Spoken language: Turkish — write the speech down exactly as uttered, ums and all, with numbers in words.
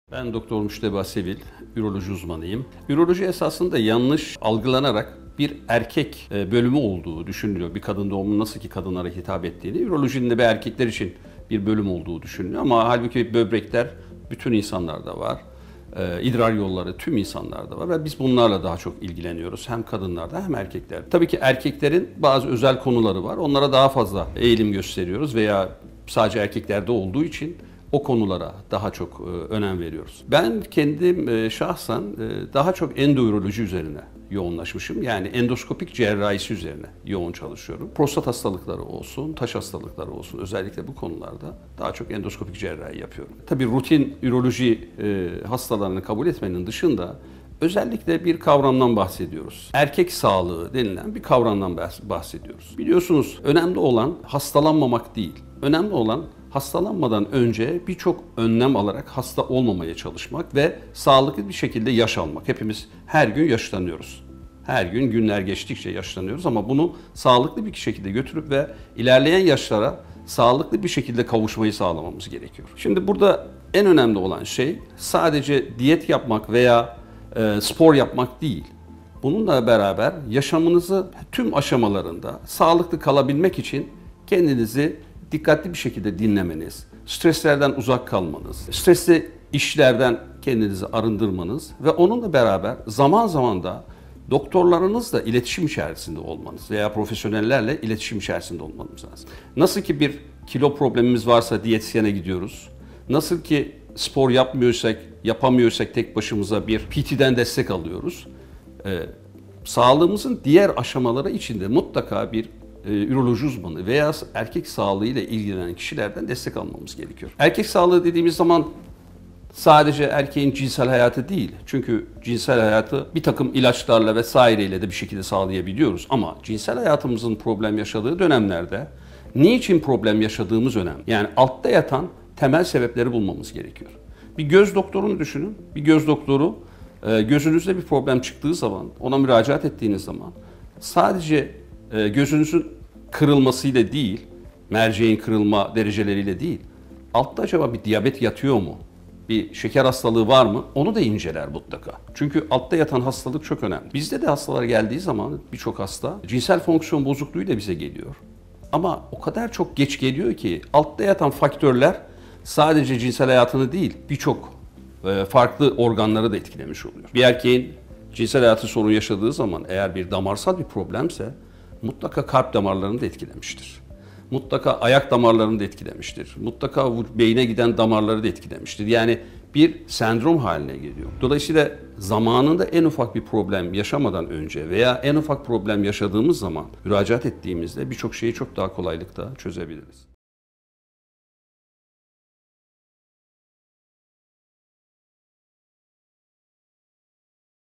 Ben Doktor Müşteba Sevil, üroloji uzmanıyım. Üroloji esasında yanlış algılanarak bir erkek bölümü olduğu düşünülüyor. Bir kadın doğumunun nasıl ki kadınlara hitap ettiğini, ürolojinin de bir erkekler için bir bölüm olduğu düşünülüyor. Ama halbuki böbrekler bütün insanlarda var. İdrar yolları tüm insanlarda var ve biz bunlarla daha çok ilgileniyoruz. Hem kadınlarda hem erkeklerde. Tabii ki erkeklerin bazı özel konuları var. Onlara daha fazla eğilim gösteriyoruz veya sadece erkeklerde olduğu için o konulara daha çok önem veriyoruz. Ben kendim şahsen daha çok endoüroloji üzerine yoğunlaşmışım. Yani endoskopik cerrahisi üzerine yoğun çalışıyorum. Prostat hastalıkları olsun, taş hastalıkları olsun, özellikle bu konularda daha çok endoskopik cerrahi yapıyorum. Tabii rutin üroloji hastalarını kabul etmenin dışında özellikle bir kavramdan bahsediyoruz. Erkek sağlığı denilen bir kavramdan bahsediyoruz. Biliyorsunuz önemli olan hastalanmamak değil. Önemli olan hastalanmadan önce birçok önlem alarak hasta olmamaya çalışmak ve sağlıklı bir şekilde yaş almak. Hepimiz her gün yaşlanıyoruz. Her gün günler geçtikçe yaşlanıyoruz ama bunu sağlıklı bir şekilde götürüp ve ilerleyen yaşlara sağlıklı bir şekilde kavuşmayı sağlamamız gerekiyor. Şimdi burada en önemli olan şey sadece diyet yapmak veya e, spor yapmak değil. Bununla beraber yaşamınızı tüm aşamalarında sağlıklı kalabilmek için kendinizi dikkatli bir şekilde dinlemeniz, streslerden uzak kalmanız, stresli işlerden kendinizi arındırmanız ve onunla beraber zaman zaman da doktorlarınızla iletişim içerisinde olmanız veya profesyonellerle iletişim içerisinde olmanız lazım. Nasıl ki bir kilo problemimiz varsa diyetisyene gidiyoruz, nasıl ki spor yapmıyorsak, yapamıyorsak tek başımıza bir P T'den destek alıyoruz, ee, sağlığımızın diğer aşamaları içinde mutlaka bir üroloji uzmanı veya erkek sağlığı ile ilgilenen kişilerden destek almamız gerekiyor. Erkek sağlığı dediğimiz zaman sadece erkeğin cinsel hayatı değil. Çünkü cinsel hayatı bir takım ilaçlarla vesaireyle de bir şekilde sağlayabiliyoruz. Ama cinsel hayatımızın problem yaşadığı dönemlerde niçin problem yaşadığımız önemli. Yani altta yatan temel sebepleri bulmamız gerekiyor. Bir göz doktorunu düşünün. Bir göz doktoru gözünüzde bir problem çıktığı zaman, ona müracaat ettiğiniz zaman sadece gözünüzün kırılmasıyla değil, merceğin kırılma dereceleriyle değil, altta acaba bir diyabet yatıyor mu? Bir şeker hastalığı var mı? Onu da inceler mutlaka. Çünkü altta yatan hastalık çok önemli. Bizde de hastalar geldiği zaman birçok hasta cinsel fonksiyon bozukluğuyla bize geliyor. Ama o kadar çok geç geliyor ki altta yatan faktörler sadece cinsel hayatını değil, birçok farklı organları da etkilemiş oluyor. Bir erkeğin cinsel hayatı sorun yaşadığı zaman eğer bir damarsal bir problemse mutlaka kalp damarlarını da etkilemiştir. Mutlaka ayak damarlarını da etkilemiştir. Mutlaka beyne giden damarları da etkilemiştir. Yani bir sendrom haline geliyor. Dolayısıyla zamanında en ufak bir problem yaşamadan önce veya en ufak problem yaşadığımız zaman müracaat ettiğimizde birçok şeyi çok daha kolaylıkla çözebiliriz.